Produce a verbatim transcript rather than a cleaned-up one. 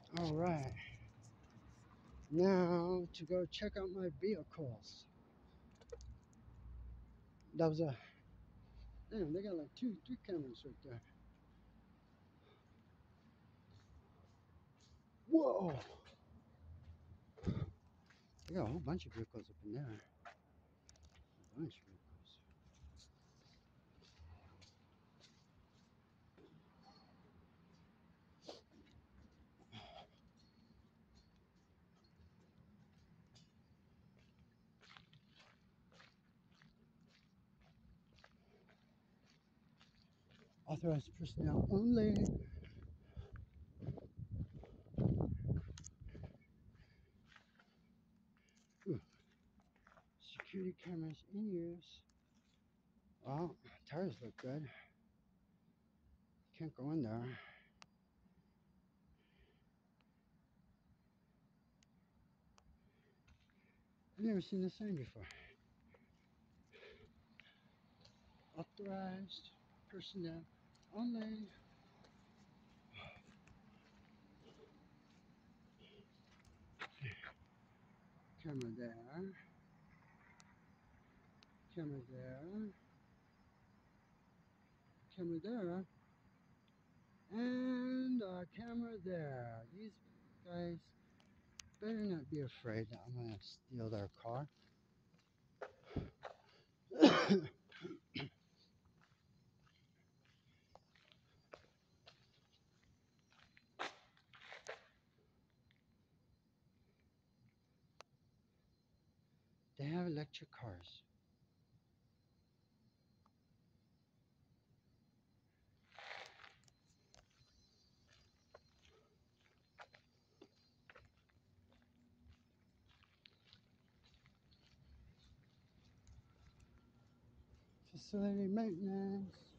All right, now to go check out my vehicles. That was a damn. They got like two, three cameras right there. Whoa! They got a whole bunch of vehicles up in there. A bunch of vehicles. Authorized personnel only. Ooh. Security cameras in use. Well, tires look good. Can't go in there. I've never seen this sign before. Authorized personnel only. Camera there. Camera there. Camera there. And a camera there. These guys better not be afraid that I'm going to steal their car. They have electric cars. Facility maintenance.